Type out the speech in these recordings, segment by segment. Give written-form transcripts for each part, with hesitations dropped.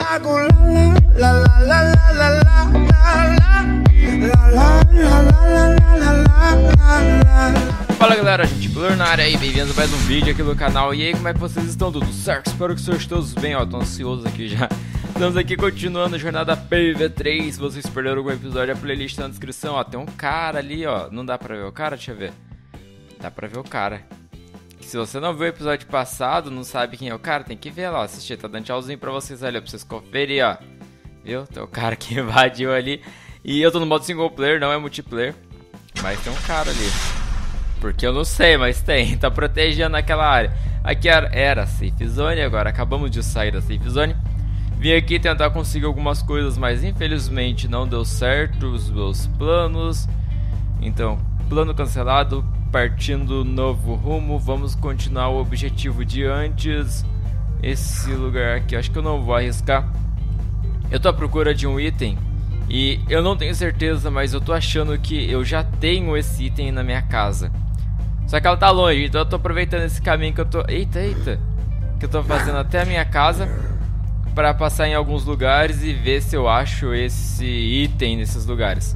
Fala galera, gente, Blur na área aí, bem-vindos a mais um vídeo aqui no canal. E aí, como é que vocês estão? Tudo certo? Espero que sejam todos bem, ó, tô ansioso aqui já. Estamos aqui continuando a jornada PV3. Se vocês perderam algum episódio, a playlist tá na descrição, ó. Tem um cara ali, ó, não dá pra ver o cara? Deixa eu ver. Dá pra ver o cara. Se você não viu o episódio passado, não sabe quem é o cara, tem que ver lá, assistir, tá dando tchauzinho pra vocês ali, ó, pra vocês conferir, ó. Viu? Tem o cara que invadiu ali. E eu tô no modo single player, não é multiplayer. Mas tem um cara ali. Porque eu não sei, mas tem. Tá protegendo aquela área. Aqui era a safe zone, agora acabamos de sair da safe zone. Vim aqui tentar conseguir algumas coisas, mas infelizmente não deu certo os meus planos. Então, plano cancelado, partindo novo rumo. Vamos continuar o objetivo de antes. Esse lugar aqui, acho que eu não vou arriscar. Eu tô à procura de um item e eu não tenho certeza, mas eu tô achando que eu já tenho esse item na minha casa. Só que ela tá longe, então eu tô aproveitando esse caminho que eu tô... Eita! Que eu tô fazendo até a minha casa pra passar em alguns lugares e ver se eu acho esse item nesses lugares.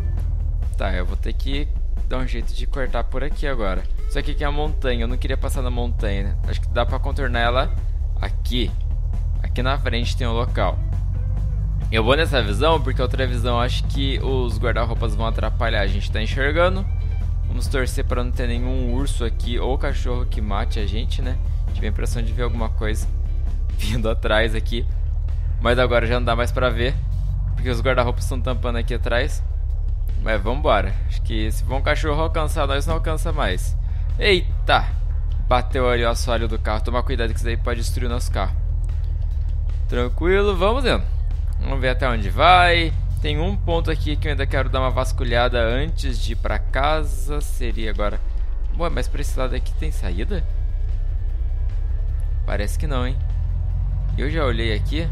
Tá, eu vou ter que dar um jeito de cortar por aqui agora. Isso aqui que é a montanha, eu não queria passar na montanha, né? Acho que dá pra contornar ela aqui. Aqui na frente tem um local. Eu vou nessa visão porque outra visão acho que os guarda-roupas vão atrapalhar. A gente tá enxergando. Vamos torcer para não ter nenhum urso aqui ou cachorro que mate a gente, né? Tive a impressão de ver alguma coisa vindo atrás aqui. Mas agora já não dá mais pra ver, porque os guarda-roupas estão tampando aqui atrás. Mas vambora. Acho que se for um cachorro alcançar nós, não alcança mais. Eita! Bateu ali o assoalho do carro. Toma cuidado que isso daí pode destruir o nosso carro. Tranquilo, vamos indo. Vamos ver até onde vai. Tem um ponto aqui que eu ainda quero dar uma vasculhada antes de ir pra casa. Seria agora... Ué, mas pra esse lado aqui tem saída? Parece que não, hein? Eu já olhei aqui.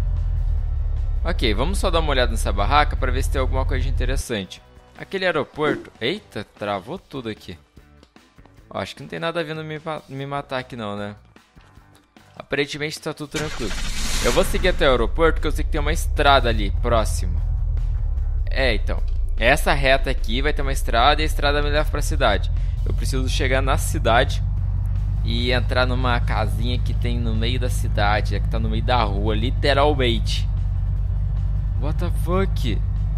Ok, vamos só dar uma olhada nessa barraca pra ver se tem alguma coisa interessante. Aquele aeroporto... Eita, travou tudo aqui. Ó, acho que não tem nada vindo me matar aqui não, né? Aparentemente tá tudo tranquilo. Eu vou seguir até o aeroporto porque eu sei que tem uma estrada ali, próximo. Então, essa reta aqui vai ter uma estrada e a estrada me leva pra cidade. Eu preciso chegar na cidade e entrar numa casinha que tem no meio da cidade, que tá no meio da rua, literalmente. What the fuck?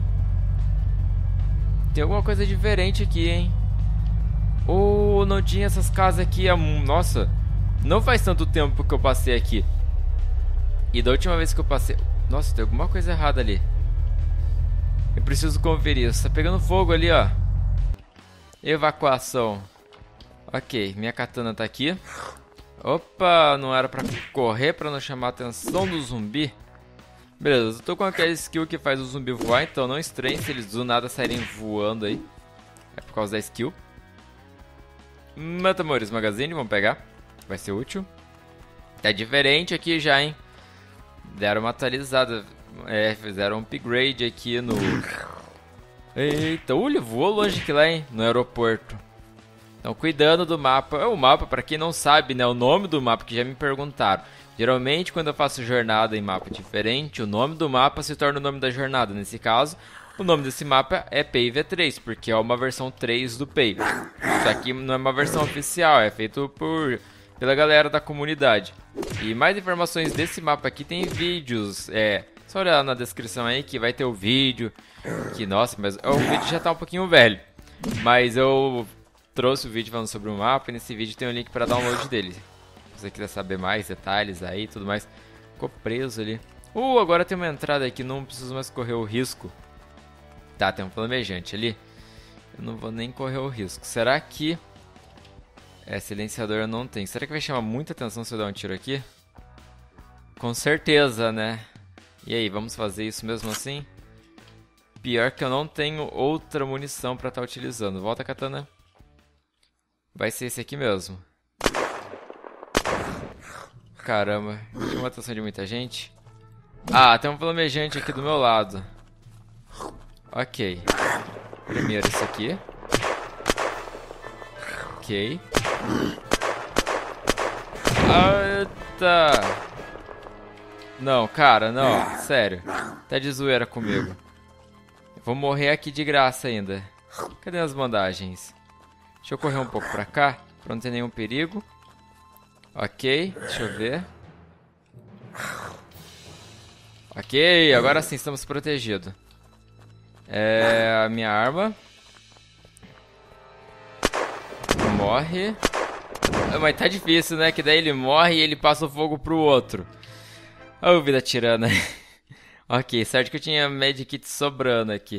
Tem alguma coisa diferente aqui, hein? Oh, não tinha essas casas aqui. Nossa, não faz tanto tempo que eu passei aqui. E da última vez que eu passei... Nossa, tem alguma coisa errada ali. Eu preciso conferir. Está pegando fogo ali, ó. Evacuação. Ok, minha katana tá aqui. Opa, não era pra correr pra não chamar a atenção do zumbi. Beleza, eu tô com aquela skill que faz o zumbi voar, então não estranhe se eles do nada saírem voando aí. É por causa da skill. Metamores Magazine, vamos pegar. Vai ser útil. Tá diferente aqui já, hein. Deram uma atualizada. Fizeram um upgrade aqui no... Eita, ele voou longe que lá, hein? No aeroporto. Então, cuidando do mapa. O mapa, pra quem não sabe, né? O nome do mapa, que já me perguntaram. Geralmente, quando eu faço jornada em mapa diferente, o nome do mapa se torna o nome da jornada. Nesse caso, o nome desse mapa é PayV3, porque é uma versão 3 do Pay. Isso aqui não é uma versão oficial, é feito pela galera da comunidade. E mais informações desse mapa aqui tem vídeos, só olhar na descrição aí que vai ter o vídeo. Que, nossa, mas o vídeo já tá um pouquinho velho. Mas eu trouxe o vídeo falando sobre o mapa e nesse vídeo tem um link para download dele. Se você quiser saber mais detalhes aí e tudo mais. Ficou preso ali. Agora tem uma entrada aqui, não preciso mais correr o risco. Tá, tem um flamejante ali. Eu não vou nem correr o risco. Será que... silenciador eu não tenho. Será que vai chamar muita atenção se eu dar um tiro aqui? Com certeza, né? E aí, vamos fazer isso mesmo assim? Pior que eu não tenho outra munição pra estar utilizando. Volta, katana. Vai ser esse aqui mesmo. Caramba, chamou a atenção de muita gente. Ah, tem um flamejante aqui do meu lado. Ok. Primeiro esse aqui. Ok. Eita! Não, cara, não. Sério. Tá de zoeira comigo. Eu vou morrer aqui de graça ainda. Cadê as bandagens? Deixa eu correr um pouco pra cá, pra não ter nenhum perigo. Ok, deixa eu ver. Ok, agora sim estamos protegidos. A minha arma. Morre. Mas tá difícil, né? Que daí ele morre e ele passa o fogo pro outro. Ô, vida tirana. Ok, certo que eu tinha medikit sobrando aqui.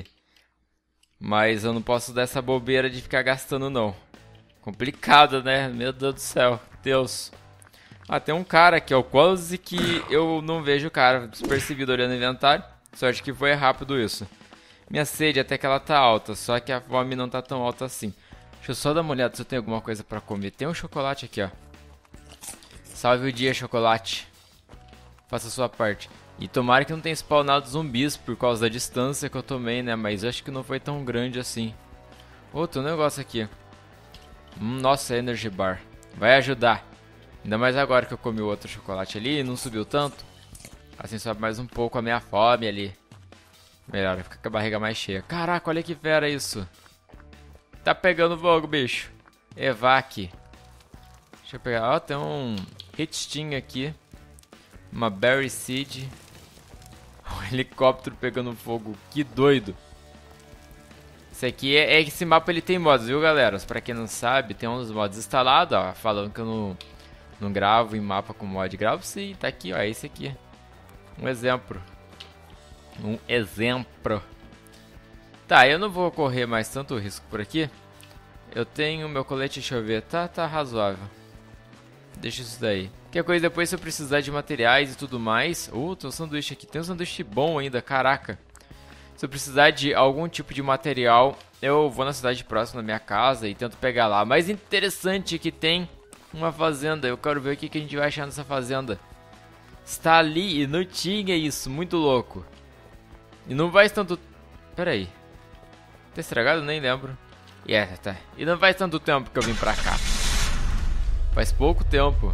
Mas eu não posso dar essa bobeira de ficar gastando, não. Complicado, né? Meu Deus do céu. Deus. Ah, tem um cara aqui, ó. Quase que eu não vejo o cara despercebido olhando o inventário. Sorte que foi rápido isso. Minha sede até que ela tá alta, só que a fome não tá tão alta assim. Deixa eu só dar uma olhada se eu tenho alguma coisa pra comer. Tem um chocolate aqui, ó. Salve o dia, chocolate. Faça a sua parte. E tomara que não tenha spawnado zumbis por causa da distância que eu tomei, né? Mas eu acho que não foi tão grande assim. Outro negócio aqui. Nossa, Energy Bar. Vai ajudar. Ainda mais agora que eu comi o outro chocolate ali e não subiu tanto. Assim sobe mais um pouco a minha fome ali. Melhor, fica com a barriga mais cheia. Caraca, olha que fera isso. Tá pegando fogo, bicho. Evac. Deixa eu pegar. Ó, tem um Hitsting aqui. Uma Berry Seed. Um helicóptero pegando fogo. Que doido. Esse aqui esse mapa ele tem mods, viu, galera? Pra quem não sabe, tem uns mods instalados, ó. Falando que eu não gravo em mapa com mod. Gravo sim, tá aqui, ó. Esse aqui. Um exemplo. Um exemplo. Tá, eu não vou correr mais tanto risco por aqui. Eu tenho meu colete, deixa eu ver. Tá razoável. Deixa isso daí. Qualquer coisa depois, se eu precisar de materiais e tudo mais. Tem um sanduíche aqui. Tem um sanduíche bom ainda, caraca. Se eu precisar de algum tipo de material, eu vou na cidade próxima da minha casa e tento pegar lá. Mas interessante que tem uma fazenda. Eu quero ver o que a gente vai achar nessa fazenda. Está ali e não tinha isso. Muito louco. E não faz tanto... Pera aí. Tá estragado? Nem lembro. Tá. E não faz tanto tempo que eu vim pra cá. Faz pouco tempo.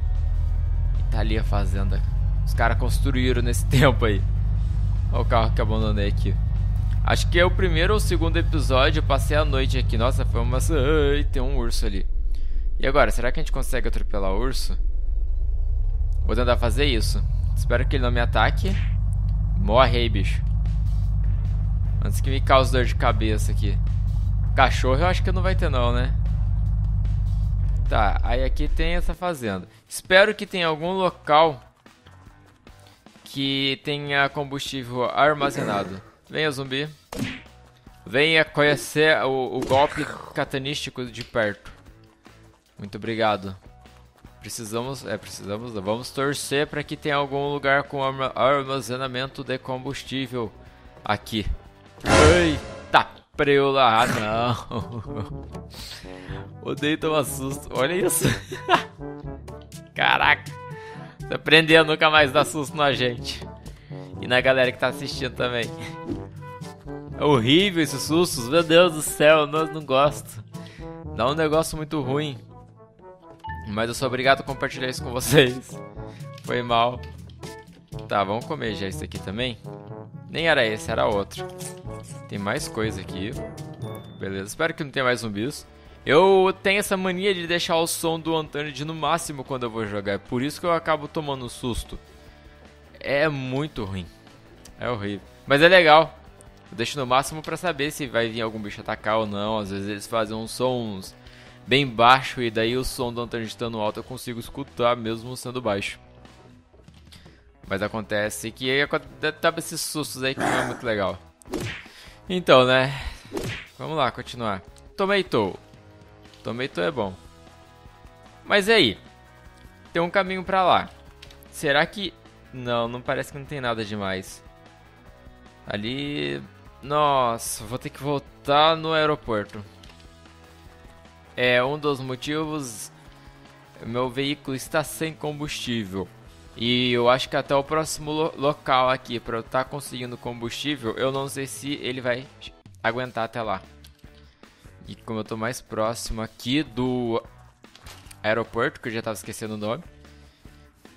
E tá ali a fazenda. Os caras construíram nesse tempo aí. Olha o carro que eu abandonei aqui. Acho que é o primeiro ou o segundo episódio. Eu passei a noite aqui. Nossa, foi uma... Ai, tem um urso ali. E agora, será que a gente consegue atropelar o urso? Vou tentar fazer isso. Espero que ele não me ataque. Morre aí, bicho. Antes que me cause dor de cabeça aqui. Cachorro eu acho que não vai ter não, né? Tá, aí aqui tem essa fazenda. Espero que tenha algum local que tenha combustível armazenado. Venha, zumbi. Venha conhecer o golpe catanístico de perto. Muito obrigado. Precisamos, vamos torcer para que tenha algum lugar com armazenamento de combustível aqui. Eita, preula, não. Odeio tomar susto, olha isso. Caraca, você aprendeu a nunca mais dar susto na gente. E na galera que tá assistindo também. É horrível esses sustos, meu Deus do céu, eu não gosto. Dá um negócio muito ruim. Mas eu sou obrigado a compartilhar isso com vocês. Foi mal. Tá, vamos comer já isso aqui também. Nem era esse, era outro. Tem mais coisa aqui. Beleza, espero que não tenha mais zumbis. Eu tenho essa mania de deixar o som do Untamed no máximo quando eu vou jogar. É por isso que eu acabo tomando susto. É muito ruim. É horrível. Mas é legal. Eu deixo no máximo pra saber se vai vir algum bicho atacar ou não. Às vezes eles fazem uns sons bem baixo e daí o som do Untamed estando alto eu consigo escutar mesmo sendo baixo. Mas acontece que tá esses sustos aí que não é muito legal. Então, né? Vamos lá, continuar. Tomato é bom. Mas e aí? Tem um caminho pra lá. Será que... Não parece que não tem nada demais. Ali... Nossa, vou ter que voltar no aeroporto. É um dos motivos... Meu veículo está sem combustível. E eu acho que até o próximo local aqui, para eu estar conseguindo combustível, eu não sei se ele vai aguentar até lá. E como eu tô mais próximo aqui do aeroporto, que eu já tava esquecendo o nome,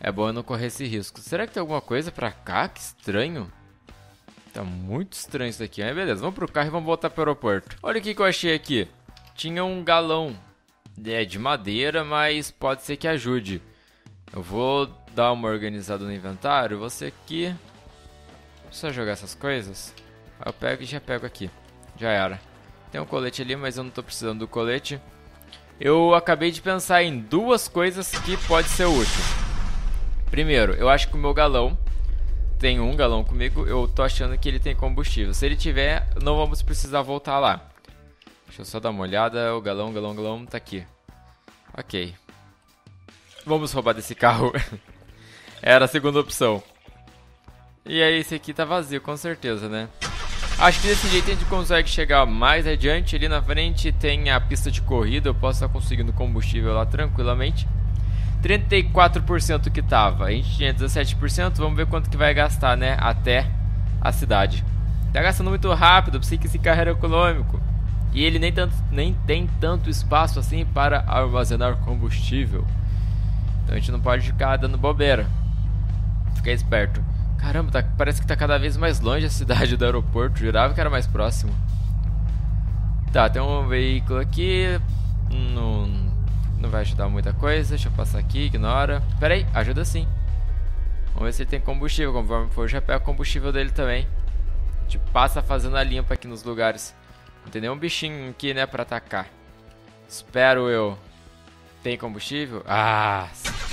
É bom eu não correr esse risco. Será que tem alguma coisa pra cá? Que estranho. Tá muito estranho isso aqui. Aí beleza, vamos pro carro e vamos voltar pro aeroporto. Olha o que eu achei aqui. Tinha um galão de madeira, mas pode ser que ajude. Eu vou dar uma organizada no inventário. Você aqui... Só jogar essas coisas. Eu pego e já pego aqui. Já era. Tem um colete ali, mas eu não tô precisando do colete. Eu acabei de pensar em duas coisas que pode ser útil. Primeiro, eu acho que o meu galão... Tem um galão comigo. Eu tô achando que ele tem combustível. Se ele tiver, não vamos precisar voltar lá. Deixa eu só dar uma olhada. O galão tá aqui. Ok. Vamos roubar desse carro. Era a segunda opção. E aí esse aqui tá vazio, com certeza, né? Acho que desse jeito a gente consegue chegar mais adiante. Ali na frente tem a pista de corrida. Eu posso estar conseguindo combustível lá tranquilamente. 34% que tava. A gente tinha 17%. Vamos ver quanto que vai gastar, né? Até a cidade. Tá gastando muito rápido. Pensei que esse carro era econômico. E ele nem tem tanto espaço assim para armazenar combustível. Então a gente não pode ficar dando bobeira. Fica esperto. Caramba, parece que tá cada vez mais longe a cidade do aeroporto. Jurava que era mais próximo. Tá, tem um veículo aqui. Não vai ajudar muita coisa. Deixa eu passar aqui, ignora. Pera aí, ajuda sim. Vamos ver se ele tem combustível. Conforme for, já pega o combustível dele também. A gente passa fazendo a limpa aqui nos lugares. Não tem nenhum bichinho aqui, né, pra atacar. Espero eu. Tem combustível? Ah!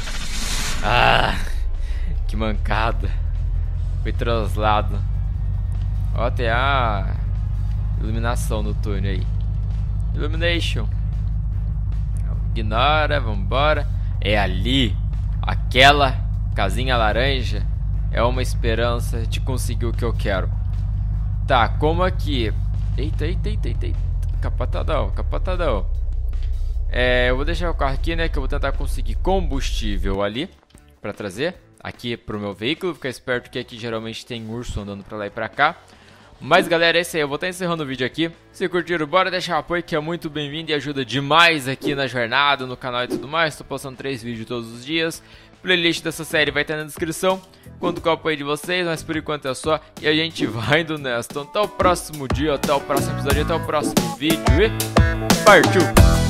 Que mancada. Foi translado. Ó, tem a iluminação no túnel aí. Illumination. Ignora, vambora. É ali. Aquela casinha laranja é uma esperança de conseguir o que eu quero. Tá, como aqui. Eita. Capotadão. Eu vou deixar o carro aqui, né? Que eu vou tentar conseguir combustível ali pra trazer aqui pro meu veículo. Ficar esperto que aqui geralmente tem urso andando pra lá e pra cá. Mas galera, é isso aí, eu vou estar encerrando o vídeo aqui. Se curtiram, bora deixar o apoio que é muito bem-vindo e ajuda demais aqui na jornada, no canal e tudo mais. Estou postando 3 vídeos todos os dias. Playlist dessa série vai estar na descrição. Conto com o apoio de vocês, mas por enquanto é só. E a gente vai indo nessa. Então até o próximo dia, até o próximo episódio, até o próximo vídeo e partiu!